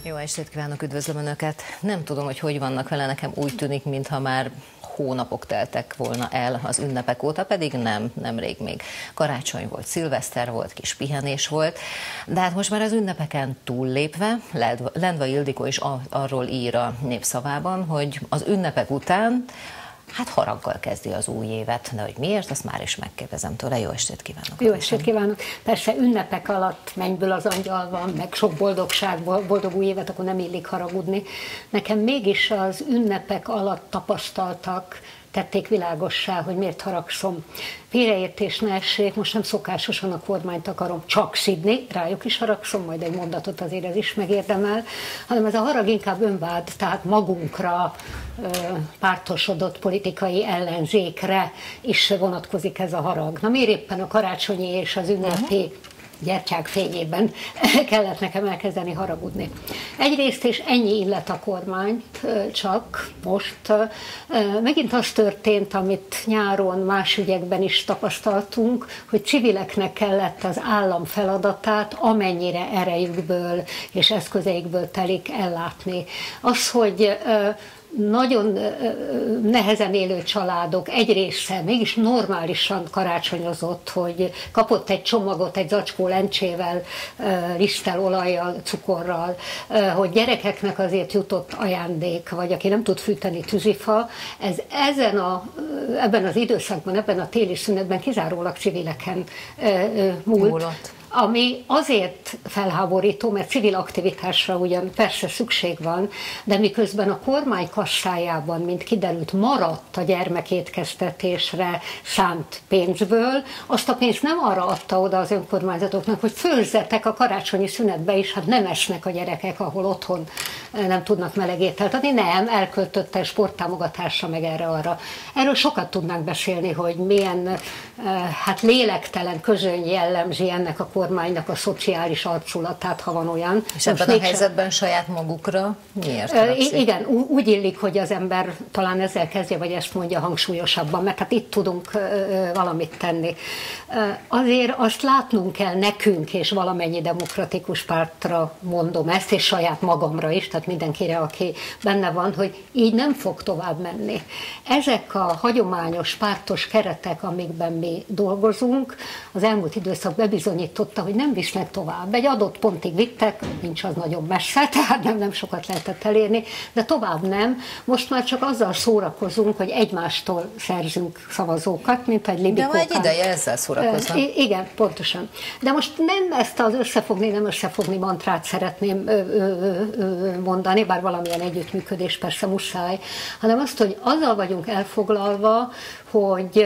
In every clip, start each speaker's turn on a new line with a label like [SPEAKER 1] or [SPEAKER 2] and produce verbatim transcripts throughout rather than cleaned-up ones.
[SPEAKER 1] Jó estét kívánok, üdvözlöm Önöket! Nem tudom, hogy hogy vannak vele, nekem úgy tűnik, mintha már hónapok teltek volna el az ünnepek óta, pedig nem, nemrég még karácsony volt, szilveszter volt, kis pihenés volt, de hát most már az ünnepeken túllépve, Lendvai Ildikó is arról ír a Népszavában, hogy az ünnepek után hát haraggal kezdi az új évet, de hogy miért, azt már is megkérdezem tőle. Jó estét kívánok!
[SPEAKER 2] Jó estét kívánok! Persze ünnepek alatt mennyből az angyal van, meg sok boldogság, boldog új évet, akkor nem illik haragudni. Nekem mégis az ünnepek alatt tapasztaltak tették világossá, hogy miért haragszom. Félreértés ne essék, most nem szokásosan a kormányt akarom csak szidni, rájuk is haragszom, majd egy mondatot azért ez is megérdemel, hanem ez a harag inkább önvád, tehát magunkra pártosodott politikai ellenzékre is vonatkozik ez a harag. Na miért éppen a karácsonyi és az ünnepi gyertyák fényében kellett nekem elkezdeni haragudni. Egyrészt, és ennyi illet a kormányt, csak most megint az történt, amit nyáron más ügyekben is tapasztaltunk, hogy civileknek kellett az állam feladatát amennyire erejükből és eszközeikből telik ellátni. Az, hogy nagyon nehezen élő családok egy része mégis normálisan karácsonyozott, hogy kapott egy csomagot egy zacskó lencsével, liszttel, olajjal, cukorral, hogy gyerekeknek azért jutott ajándék, vagy aki nem tud fűteni, tűzifa, ez ezen a, ebben az időszakban, ebben a téli szünetben kizárólag civileken múlt. Múlott. Ami azért felháborító, mert civil aktivitásra ugyan persze szükség van, de miközben a kormány kasszájában, mint kiderült, maradt a gyermekétkeztetésre szánt pénzből, azt a pénzt nem arra adta oda az önkormányzatoknak, hogy főzzetek a karácsonyi szünetbe is, hát nem esnek a gyerekek, ahol otthon nem tudnak meleg ételt adni, nem, elköltötte sporttámogatásra, meg erre-arra. Erről sokat tudnánk beszélni, hogy milyen hát lélektelen közöny jellemzi ennek a kormánynak a szociális arculatát, ha van olyan.
[SPEAKER 1] És ebben a helyzetben saját magukra miért haragszik?
[SPEAKER 2] Igen, úgy illik, hogy az ember talán ezzel kezdje, vagy ezt mondja hangsúlyosabban, mert hát itt tudunk valamit tenni. Azért azt látnunk kell nekünk, és valamennyi demokratikus pártra mondom ezt, és saját magamra is, tehát mindenkire, aki benne van, hogy így nem fog tovább menni. Ezek a hagyományos pártos keretek, amikben mi dolgozunk, az elmúlt időszak bebizonyította, hogy nem visznek tovább. Egy adott pontig vittek, nincs az nagyon messze, tehát nem, nem sokat lehetett elérni, de tovább nem. Most már csak azzal szórakozunk, hogy egymástól szerzünk szavazókat, mint egy libikókán.
[SPEAKER 1] De már egy ideje ezzel szórakoznak.
[SPEAKER 2] I- igen, pontosan. De most nem ezt az összefogni, nem összefogni mantrát szeretném ö, ö, ö, mondani, bár valamilyen együttműködés persze muszáj, hanem azt, hogy azzal vagyunk elfoglalva, hogy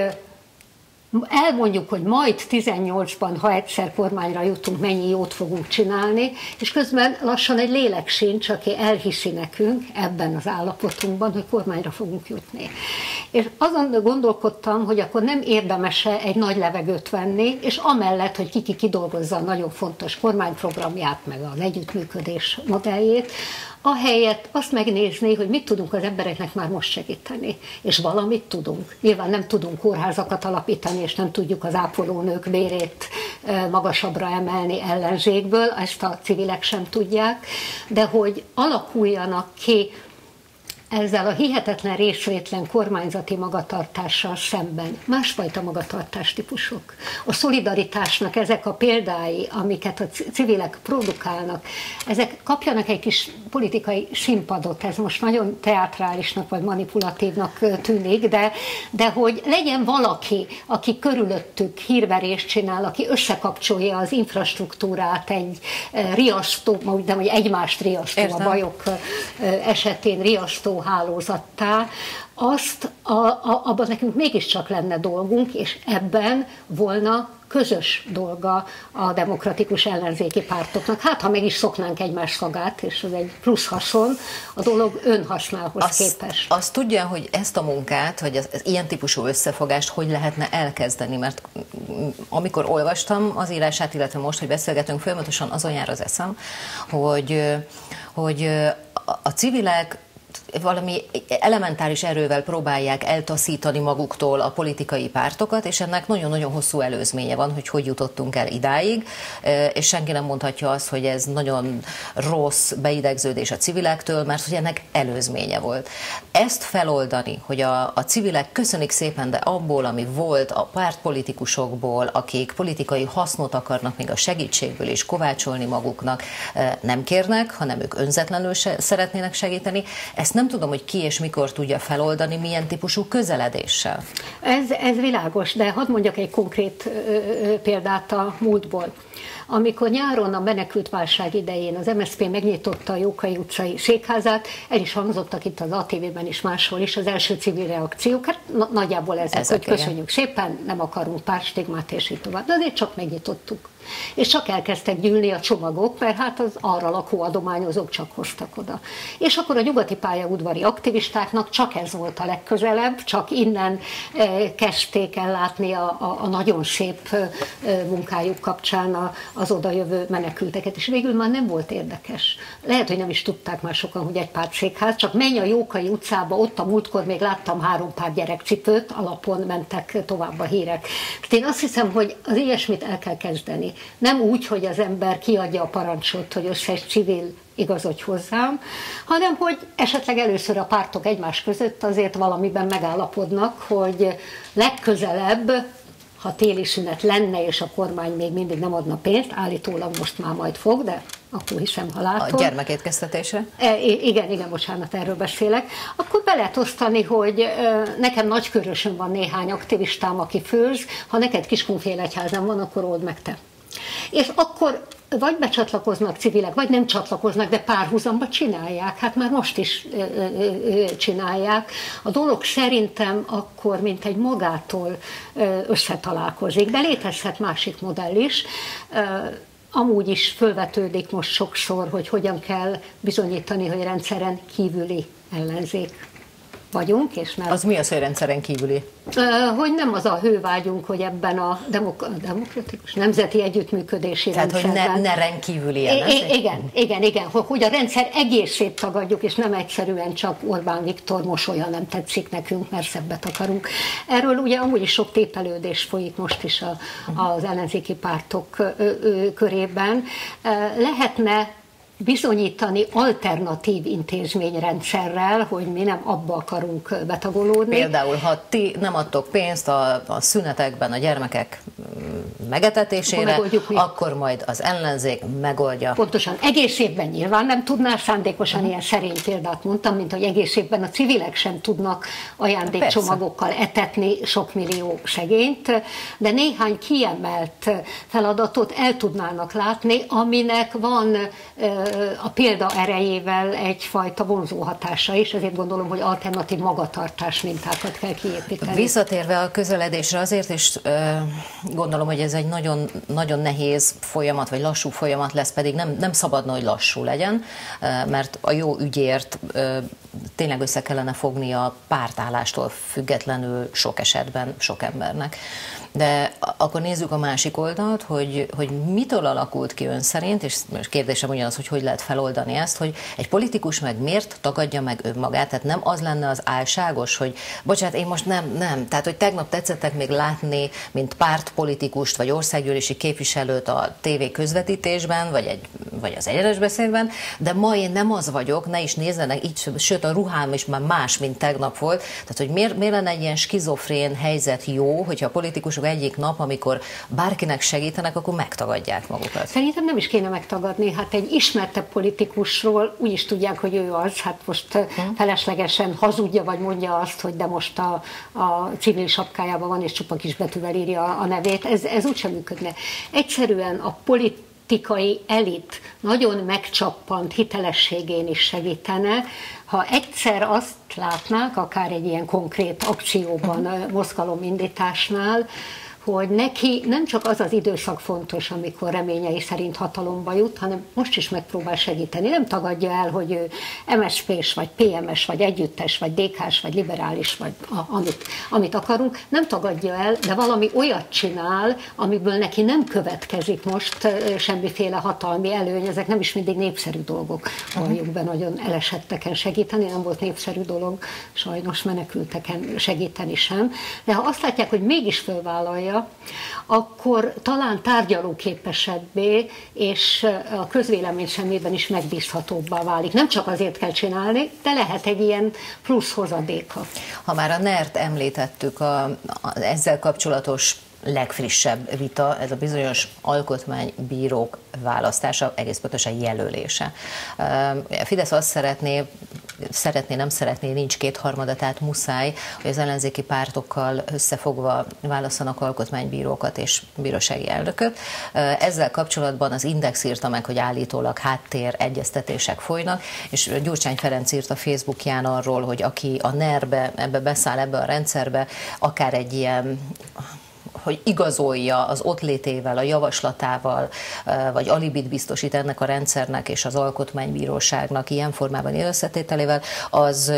[SPEAKER 2] elmondjuk, hogy majd tizennyolcban, ha egyszer kormányra jutunk, mennyi jót fogunk csinálni, és közben lassan egy lélek sincs, aki elhiszi nekünk ebben az állapotunkban, hogy kormányra fogunk jutni. És azon gondolkodtam, hogy akkor nem érdemes-e egy nagy levegőt venni, és amellett, hogy ki-ki kidolgozza a nagyon fontos kormányprogramját, meg az együttműködés modelljét, ahelyett azt megnézni, hogy mit tudunk az embereknek már most segíteni. És valamit tudunk. Nyilván nem tudunk kórházakat alapítani, és nem tudjuk az ápolónők bérét magasabbra emelni ellenzékből, ezt a civilek sem tudják, de hogy alakuljanak ki ezzel a hihetetlen részvétlen kormányzati magatartással szemben másfajta magatartástípusok. A szolidaritásnak ezek a példái, amiket a civilek produkálnak, ezek kapjanak egy kis politikai színpadot, ez most nagyon teátrálisnak vagy manipulatívnak tűnik, de, de hogy legyen valaki, aki körülöttük hírverést csinál, aki összekapcsolja az infrastruktúrát egy riasztó, de hogy egymást riasztó, Értem. A bajok esetén riasztó hálózattá, azt a, a, abban nekünk mégiscsak lenne dolgunk, és ebben volna közös dolga a demokratikus ellenzéki pártoknak. Hát, ha meg is szoknánk egymás szagát, és ez egy plusz haszon, a dolog önhasznához azt, képest.
[SPEAKER 1] Azt tudja, hogy ezt a munkát, hogy az, az ilyen típusú összefogást hogy lehetne elkezdeni, mert amikor olvastam az írását, illetve most, hogy beszélgetünk, folyamatosan azon jár az eszem, hogy, hogy a civilek valami elementáris erővel próbálják eltaszítani maguktól a politikai pártokat, és ennek nagyon-nagyon hosszú előzménye van, hogy hogy jutottunk el idáig, és senki nem mondhatja azt, hogy ez nagyon rossz beidegződés a civilektől, mert hogy ennek előzménye volt. Ezt feloldani, hogy a, a civilek köszönik szépen, de abból, ami volt a pártpolitikusokból, akik politikai hasznot akarnak még a segítségből is kovácsolni maguknak, nem kérnek, hanem ők önzetlenül szeretnének segíteni. Ezt nem tudom, hogy ki és mikor tudja feloldani, milyen típusú közeledéssel. Ez,
[SPEAKER 2] ez világos, de hadd mondjak egy konkrét ö, ö, példát a múltból. Amikor nyáron a menekültválság idején az em es zé pé megnyitotta a Jókai utcai székházát, el is hangzottak itt az á té vében is, máshol is az első civil reakciók, hát na, nagyjából ezek, ezek hogy köszönjük igen. szépen, nem akarunk pártstigmát és így tovább, de azért csak megnyitottuk. És csak elkezdtek gyűlni a csomagok, mert hát az arra lakó adományozók csak hoztak oda. És akkor a nyugati pályaudvari aktivistáknak csak ez volt a legközelebb, csak innen eh, kezdték el látni a, a, a nagyon szép eh, munkájuk kapcsán a, az odajövő menekülteket, és végül már nem volt érdekes. Lehet, hogy nem is tudták már sokan, hogy egy pártszékház, csak menj a Jókai utcába, ott a múltkor még láttam három pár gyerekcipőt, alapon mentek tovább a hírek. Én azt hiszem, hogy az ilyesmit el kell kezdeni. Nem úgy, hogy az ember kiadja a parancsot, hogy összes civil igazodj hozzám, hanem hogy esetleg először a pártok egymás között azért valamiben megállapodnak, hogy legközelebb, ha téli szünet lenne, és a kormány még mindig nem adna pénzt, állítólag most már majd fog, de akkor hiszem, ha látom.
[SPEAKER 1] A gyermekétkeztetésre?
[SPEAKER 2] E, igen, igen, bocsánat, erről beszélek. Akkor be lehet osztani, hogy e, nekem Nagykörösön van néhány aktivistám, aki főz, ha neked Kiskunfélegyházán van, akkor old meg te. És akkor vagy becsatlakoznak civilek, vagy nem csatlakoznak, de párhuzamba csinálják. Hát már most is ö, ö, csinálják. A dolog szerintem akkor, mint egy magától ö, összetalálkozik, de létezhet másik modell is. Ö, amúgy is fölvetődik most sokszor, hogy hogyan kell bizonyítani, hogy rendszeren kívüli ellenzék vagyunk. És mert
[SPEAKER 1] az mi az, hogy rendszeren kívüli?
[SPEAKER 2] Hogy nem az a hővágyunk, hogy ebben a demok- demokratikus nemzeti együttműködési
[SPEAKER 1] Tehát, rendszerben... Tehát, hogy ne, ne rendkívüli ellenzék?
[SPEAKER 2] Igen, igen, igen, hogy a rendszer egészét tagadjuk, és nem egyszerűen csak Orbán Viktor mosolya nem tetszik nekünk, mert szebbet akarunk. Erről ugye amúgy is sok tépelődés folyik most is a, az ellenzéki pártok körében. Lehetne bizonyítani alternatív intézményrendszerrel, hogy mi nem abba akarunk betagolódni.
[SPEAKER 1] Például, ha ti nem adtok pénzt a, a szünetekben a gyermekek megetetésére, akkor, akkor majd az ellenzék megoldja.
[SPEAKER 2] Pontosan. Egész évben nyilván nem tudná, szándékosan uh-huh. ilyen szerény példát mondtam, mint hogy egész évben a civilek sem tudnak ajándékcsomagokkal etetni sok millió segényt, de néhány kiemelt feladatot el tudnának látni, aminek van a példa erejével egyfajta vonzó hatása is, ezért gondolom, hogy alternatív magatartás mintákat kell kiépíteni.
[SPEAKER 1] Visszatérve a közeledésre, azért is gondolom, hogy ez egy nagyon, nagyon nehéz folyamat, vagy lassú folyamat lesz, pedig nem, nem szabadna, hogy lassú legyen, mert a jó ügyért tényleg össze kellene fogni a pártállástól függetlenül sok esetben sok embernek. De akkor nézzük a másik oldalt, hogy, hogy mitől alakult ki ön szerint, és kérdésem ugyanaz, hogy hogy lehet feloldani ezt, hogy egy politikus meg miért tagadja meg önmagát, tehát nem az lenne az álságos, hogy bocsánat, én most nem, nem, tehát hogy tegnap tetszettek még látni, mint pártpolitikust, vagy országgyűlési képviselőt a tévé közvetítésben, vagy, egy, vagy az egyenes beszédben, de ma én nem az vagyok, ne is nézzenek, így, sőt a ruhám is már más, mint tegnap volt, tehát hogy miért, miért lenne egy ilyen skizofrén helyzet jó, hogyha a politikusok egyik nap, amikor bárkinek segítenek, akkor megtagadják magukat.
[SPEAKER 2] Szerintem nem is kéne megtagadni. Hát egy ismertebb politikusról úgy is tudják, hogy ő az, hát most hmm. feleslegesen hazudja, vagy mondja azt, hogy de most a, a civil sapkájában van, és csupa kis betűvel írja a nevét. Ez, ez úgysem működne. Egyszerűen a politikai elit nagyon megcsappant hitelességén is segítene, ha egyszer azt látnák, akár egy ilyen konkrét akcióban, mozgalomindításnál, hogy neki nem csak az az időszak fontos, amikor reményei szerint hatalomba jut, hanem most is megpróbál segíteni. Nem tagadja el, hogy ő em es zé pés, vagy pé em es, vagy együttes, vagy dé ká-s, vagy liberális, vagy a, amit, amit akarunk. Nem tagadja el, de valami olyat csinál, amiből neki nem következik most semmiféle hatalmi előny. Ezek nem is mindig népszerű dolgok. Valljuk be, nagyon elesetteken segíteni, nem volt népszerű dolog, sajnos menekülteken segíteni sem. De ha azt látják, hogy mégis fölvállalja, akkor talán tárgyalóképesebbé és a közvélemény szemében is megbízhatóbbá válik. Nem csak azért kell csinálni, de lehet egy ilyen plusz hozadéka.
[SPEAKER 1] Ha már a nert említettük, a, a, ezzel kapcsolatos legfrissebb vita, ez a bizonyos alkotmánybírók választása, egész pontosan jelölése. A Fidesz azt szeretné, szeretné, nem szeretné, nincs kétharmada, tehát muszáj, hogy az ellenzéki pártokkal összefogva válasszanak alkotmánybírókat és bírósági elnököt. Ezzel kapcsolatban az Index írta meg, hogy állítólag háttér egyeztetések folynak, és Gyurcsány Ferenc írt a Facebookján arról, hogy aki a nerbe, ebbe beszáll, ebbe a rendszerbe, akár egy ilyen, hogy igazolja az ott létével, a javaslatával, vagy alibit biztosít ennek a rendszernek és az alkotmánybíróságnak ilyen formában összetételével, az,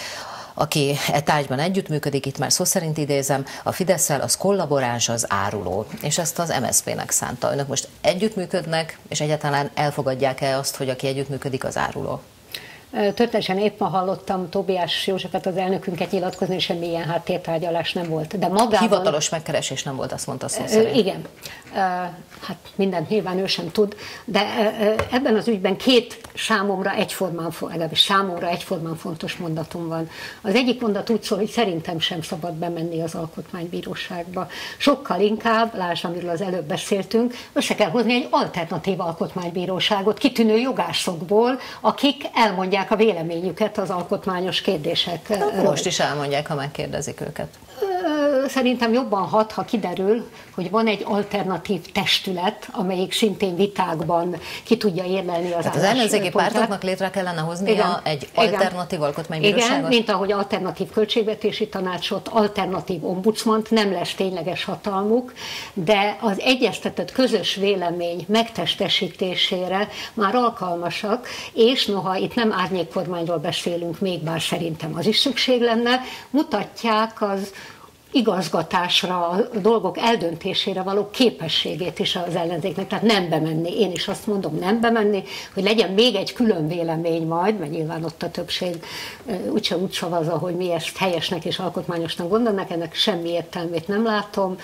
[SPEAKER 1] aki e tárgyban együttműködik, itt már szó szerint idézem, a Fidesszel, az kollaboráns, az áruló, és ezt az em es zé pének szánta. Önök most együttműködnek, és egyáltalán elfogadják-e azt, hogy aki együttműködik, az áruló?
[SPEAKER 2] Történetesen épp ma hallottam Tóbiás Józsefet, az elnökünket nyilatkozni, és semmilyen háttértárgyalás nem volt. De magában...
[SPEAKER 1] Hivatalos megkeresés nem volt, azt mondta szó szerint.
[SPEAKER 2] Igen. Hát mindent nyilván ő sem tud, de ebben az ügyben két számomra egyformán, legalábbis számomra egyformán fontos mondatom van. Az egyik mondat úgy szól, hogy szerintem sem szabad bemenni az alkotmánybíróságba. Sokkal inkább, lásd, amiről az előbb beszéltünk, össze kell hozni egy alternatív alkotmánybíróságot kitűnő jogászokból, akik elmondják a véleményüket az alkotmányos kérdésekről.
[SPEAKER 1] Most is elmondják, ha megkérdezik őket.
[SPEAKER 2] Szerintem jobban hat, ha kiderül, hogy van egy alternatív testület, amelyik szintén vitákban ki tudja érlelni az
[SPEAKER 1] álláspontját. Az ellenzéki pártoknak létre kellene hoznia egy alternatív alkotmánybíróságot?
[SPEAKER 2] Igen, mint ahogy alternatív költségvetési tanácsot, alternatív ombudsmant, nem lesz tényleges hatalmuk, de az egyeztetett közös vélemény megtestesítésére már alkalmasak, és noha itt nem árnyékkormányról beszélünk még, bár szerintem az is szükség lenne, mutatják az igazgatásra, a dolgok eldöntésére való képességét is az ellenzéknek, tehát nem bemenni. Én is azt mondom, nem bemenni, hogy legyen még egy külön vélemény majd, mert nyilván ott a többség úgyse úgy szavazza, hogy mi ezt helyesnek és alkotmányosnak gondolnak, ennek semmi értelmét nem látom,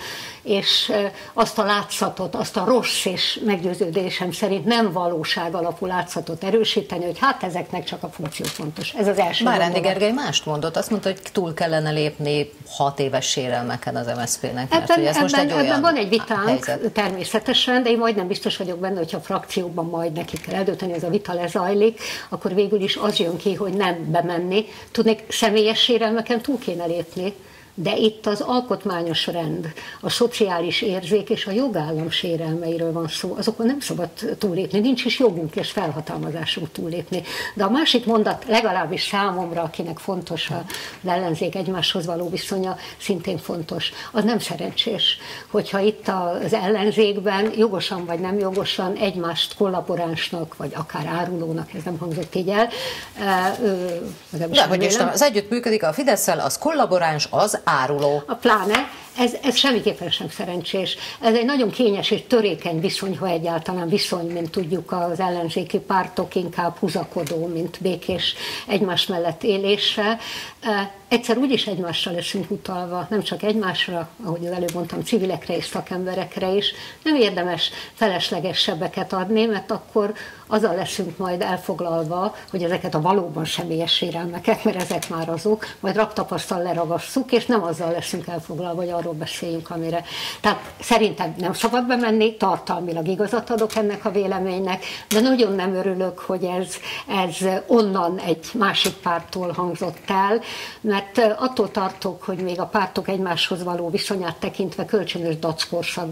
[SPEAKER 2] és azt a látszatot, azt a rossz és meggyőződésem szerint nem valóság alapú látszatot erősíteni, hogy hát ezeknek csak a funkció fontos. Ez az első.
[SPEAKER 1] Bárándi Gergely mást mondott, azt mondta, hogy túl kellene lépni hat éves sérelmeken az em es zé pének.
[SPEAKER 2] Ebben, ez most ebben, egy ebben van egy vitánk helyzet. Természetesen, de én majdnem biztos vagyok benne, hogyha a frakcióban majd nekik kell eldönteni, ez a vita lezajlik, akkor végül is az jön ki, hogy nem bemenni. Tudnék, személyes sérelmeken túl kéne lépni, de itt az alkotmányos rend, a szociális érzék és a jogállam sérelmeiről van szó, azokon nem szabad túllépni, nincs is jogunk és felhatalmazásunk túllépni. De a másik mondat legalábbis számomra, akinek fontos az ellenzék egymáshoz való viszonya, szintén fontos. Az nem szerencsés, hogyha itt az ellenzékben jogosan vagy nem jogosan egymást kollaboránsnak, vagy akár árulónak, ez nem hangzott így el.
[SPEAKER 1] De hogy Isten, az együttműködik a Fidesszel, az kollaboráns, az áruló.
[SPEAKER 2] A pláne, ez, ez semmiképpen sem szerencsés. Ez egy nagyon kényes és törékeny viszony, ha egyáltalán viszony, mint tudjuk, az ellenzéki pártok inkább húzakodó, mint békés egymás mellett élésre. Egyszer úgyis egymásra leszünk utalva, nem csak egymásra, ahogy az előbb mondtam, civilekre és szakemberekre is. Nem érdemes felesleges sebeket adni, mert akkor azzal leszünk majd elfoglalva, hogy ezeket a valóban személyes sérelmeket, mert ezek már azok, majd raktapasztal leragasszuk, és nem azzal leszünk elfoglalva, hogy arról beszéljünk, amire. Tehát szerintem nem szabad bemenni, tartalmilag igazat adok ennek a véleménynek, de nagyon nem örülök, hogy ez, ez onnan egy másik párttól hangzott el, mert attól tartok, hogy még a pártok egymáshoz való viszonyát tekintve kölcsönös dackorszakban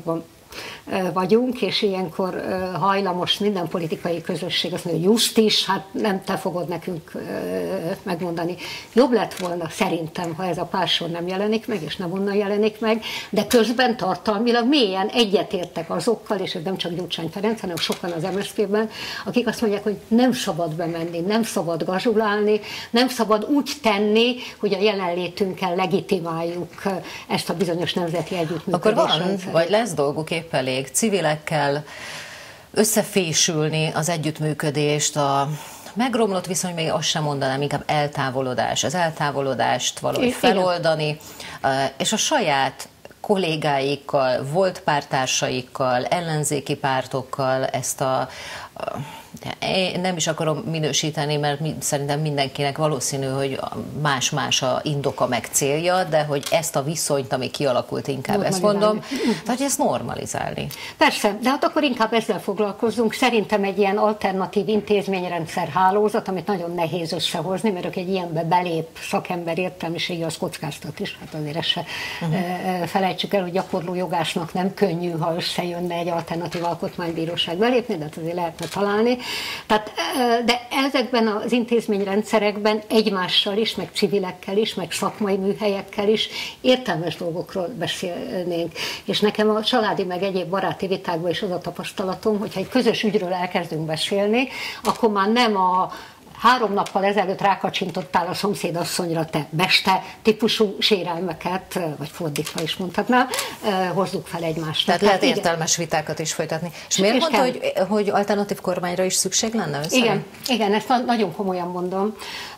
[SPEAKER 2] vagyunk, és ilyenkor hajlamos minden politikai közösség azt mondja, hogy just is, hát nem te fogod nekünk megmondani. Jobb lett volna szerintem, ha ez a pársor nem jelenik meg, és nem onnan jelenik meg, de közben tartalmilag mélyen egyetértek azokkal, és ez nem csak Gyurcsány Ferenc, hanem sokan az em es zé pé-ben, akik azt mondják, hogy nem szabad bemenni, nem szabad gazsulálni, nem szabad úgy tenni, hogy a jelenlétünkkel legitimáljuk ezt a bizonyos nemzeti együttműködést.
[SPEAKER 1] Akkor van, vagy lesz dolguk épp elég civilekkel összefésülni az együttműködést, a megromlott viszony, még azt sem mondanám, inkább eltávolodás, az eltávolodást valahogy feloldani, és a saját kollégáikkal, volt pártársaikkal, ellenzéki pártokkal ezt a, én nem is akarom minősíteni, mert szerintem mindenkinek valószínű, hogy más-más a indoka meg célja, de hogy ezt a viszonyt, ami kialakult, inkább ezt mondom, tehát ezt normalizálni.
[SPEAKER 2] Persze, de hát akkor inkább ezzel foglalkozzunk. Szerintem egy ilyen alternatív intézményrendszer hálózat, amit nagyon nehéz összehozni, mert egy ilyenbe belép szakember értelmiségi, az kockáztat is, hát azért ezt se uh-huh. felejtsük el, hogy gyakorló jogásnak nem könnyű, ha összejönne egy alternatív alkotmánybíróság belépni, de hát azért lehetne találni. Tehát, de ezekben az intézményrendszerekben egymással is, meg civilekkel is, meg szakmai műhelyekkel is értelmes dolgokról beszélnénk. És nekem a családi meg egyéb baráti vitákban is az a tapasztalatom, hogyha egy közös ügyről elkezdünk beszélni, akkor már nem a három nappal ezelőtt rákacsintottál a szomszédasszonyra, te beste típusú sérelmeket, vagy fordítva is mondhatnám, hozzuk fel egymást.
[SPEAKER 1] Tehát lehet igen. értelmes vitákat is folytatni. És miért és mondta, hogy, hogy alternatív kormányra is szükség lenne?
[SPEAKER 2] Igen, igen, ezt nagyon komolyan mondom.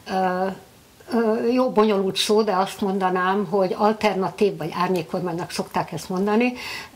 [SPEAKER 2] Jó, bonyolult szó, de azt mondanám, hogy alternatív vagy árnyékkormánynak szokták ezt mondani,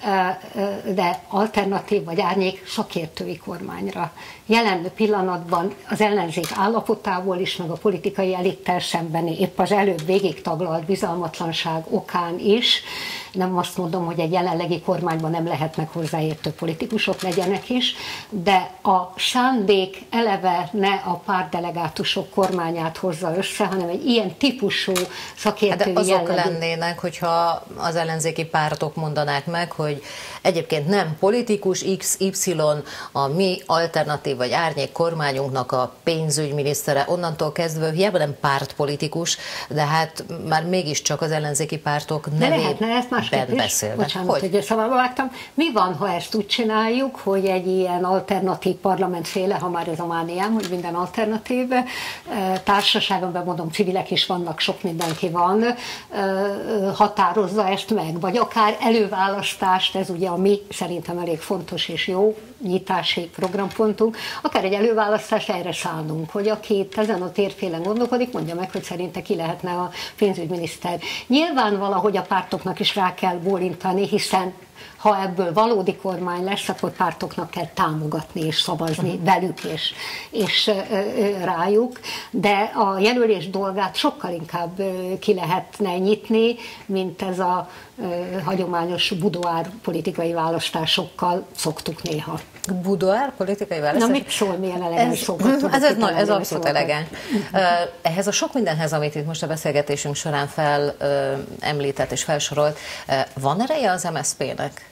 [SPEAKER 2] de alternatív vagy árnyék szakértői kormányra. Jelen pillanatban az ellenzék állapotából is, meg a politikai elittel szembeni, épp az előbb végig taglalt bizalmatlanság okán is, nem azt mondom, hogy egy jelenlegi kormányban nem lehetnek hozzáértő politikusok, legyenek is, de a szándék eleve ne a pártdelegátusok kormányát hozza össze, hanem egy ilyen típusú szakértői
[SPEAKER 1] hát azok
[SPEAKER 2] jellegű.
[SPEAKER 1] lennének, hogyha az ellenzéki pártok mondanák meg, hogy egyébként nem politikus iksz ipszilon a mi alternatív vagy árnyék kormányunknak a pénzügyminisztere, onnantól kezdve hiába nem pártpolitikus, de hát már mégiscsak az ellenzéki pártok nevében beszélnek.
[SPEAKER 2] Bocsánat, hogy, hogy szabadba vágtam. Mi van, ha ezt úgy csináljuk, hogy egy ilyen alternatív parlamentféle, ha már ez a mániám, hogy minden alternatív társaságon, bemondom, civilek is vannak, sok mindenki van, határozza ezt meg, vagy akár előválasztást, ez ugye a mi szerintem elég fontos és jó nyitási programpontunk, akár egy előválasztást erre szállunk, hogy aki ezen a térfélen gondolkodik, mondja meg, hogy szerinte ki lehetne a pénzügyminiszter. Nyilván valahogy a pártoknak is rá kell bólintani, hiszen ha ebből valódi kormány lesz, akkor pártoknak kell támogatni és szavazni uh-huh. velük és, és rájuk, de a jelölés dolgát sokkal inkább ki lehetne nyitni, mint ez a hagyományos budoár politikai választásokkal szoktuk néha.
[SPEAKER 1] Budoár politikai választás?
[SPEAKER 2] Na mit szól, milyen elegáns szóval tudod?
[SPEAKER 1] Ez, ez, ez, ez abszolút elegáns. Ehhez a sok mindenhez, amit itt most a beszélgetésünk során fel említett és felsorolt, van ereje az em es zé pének?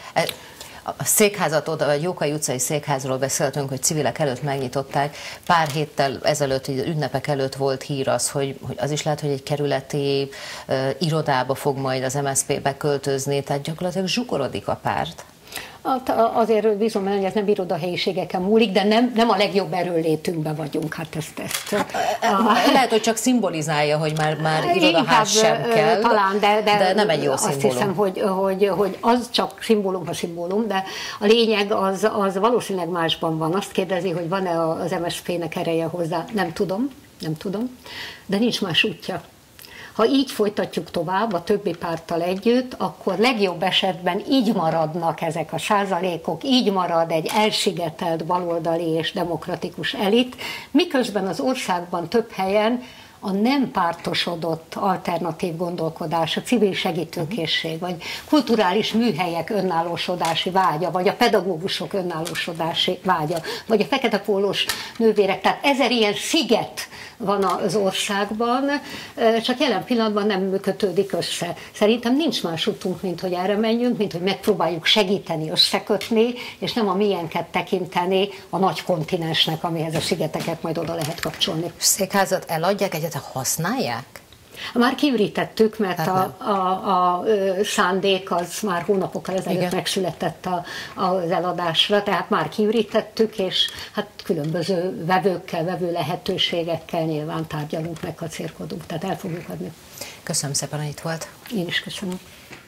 [SPEAKER 1] A székházat oda, a Jókai utcai székházról beszéltünk, hogy civilek előtt megnyitották. Pár héttel ezelőtt, ünnepek előtt volt hír az, hogy, hogy az is lehet, hogy egy kerületi uh, irodába fog majd az em es zé pé beköltözni, tehát gyakorlatilag zsugorodik a párt.
[SPEAKER 2] Azért bízom benne, hogy ez nem irodahelyiségeken múlik, de nem, nem a legjobb erőlétünkben vagyunk. Hát ezt, ezt,
[SPEAKER 1] hát, a, lehet, hogy csak szimbolizálja, hogy már, már irodaház sem kell,
[SPEAKER 2] talán, de, de,
[SPEAKER 1] de nem egy jó
[SPEAKER 2] azt
[SPEAKER 1] szimbólum.
[SPEAKER 2] Azt hiszem, hogy, hogy, hogy az csak szimbólum, ha szimbólum, de a lényeg az, az valószínűleg másban van. Azt kérdezi, hogy van-e az em es zé pének ereje hozzá. Nem tudom, nem tudom, de nincs más útja. Ha így folytatjuk tovább a többi párttal együtt, akkor legjobb esetben így maradnak ezek a százalékok, így marad egy elszigetelt baloldali és demokratikus elit, miközben az országban több helyen a nem pártosodott alternatív gondolkodás, a civil segítőkészség, vagy kulturális műhelyek önállósodási vágya, vagy a pedagógusok önállósodási vágya, vagy a fekete pólós nővérek, tehát ezer ilyen sziget van az országban, csak jelen pillanatban nem kötődik össze. Szerintem nincs más útunk, mint hogy erre menjünk, mint hogy megpróbáljuk segíteni, összekötni, és nem a miénket tekinteni a nagy kontinensnek, amihez a szigeteket majd oda lehet kapcsolni.
[SPEAKER 1] Székházat eladják, egyáltalán használják?
[SPEAKER 2] Már kiürítettük, mert hát a, a, a szándék az már hónapokkal ezelőtt Igen. megszületett a, az eladásra, tehát már kiürítettük, és hát különböző vevőkkel, vevő lehetőségekkel nyilván tárgyalunk, megkacérkodunk, tehát el fogjuk adni.
[SPEAKER 1] Köszönöm szépen, hogy itt volt.
[SPEAKER 2] Én is köszönöm.